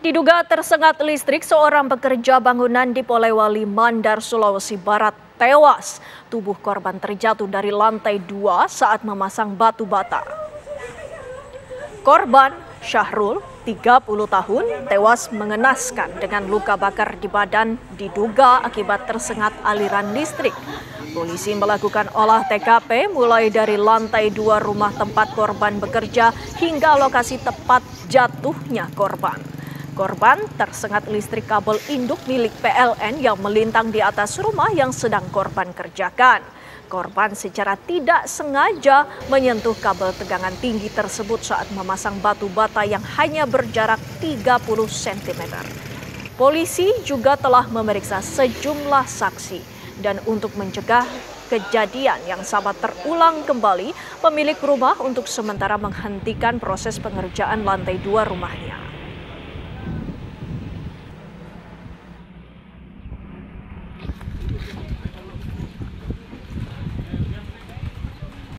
Diduga tersengat listrik, seorang pekerja bangunan di Polewali Mandar, Sulawesi Barat tewas. Tubuh korban terjatuh dari lantai 2 saat memasang batu bata. Korban Syahrul, 30 tahun, tewas mengenaskan dengan luka bakar di badan, diduga akibat tersengat aliran listrik. Polisi melakukan olah TKP mulai dari lantai 2 rumah tempat korban bekerja hingga lokasi tepat jatuhnya korban. Korban tersengat listrik kabel induk milik PLN yang melintang di atas rumah yang sedang korban kerjakan. Korban secara tidak sengaja menyentuh kabel tegangan tinggi tersebut saat memasang batu bata yang hanya berjarak 30 cm. Polisi juga telah memeriksa sejumlah saksi dan untuk mencegah kejadian yang sama terulang kembali, pemilik rumah untuk sementara menghentikan proses pengerjaan lantai 2 rumahnya.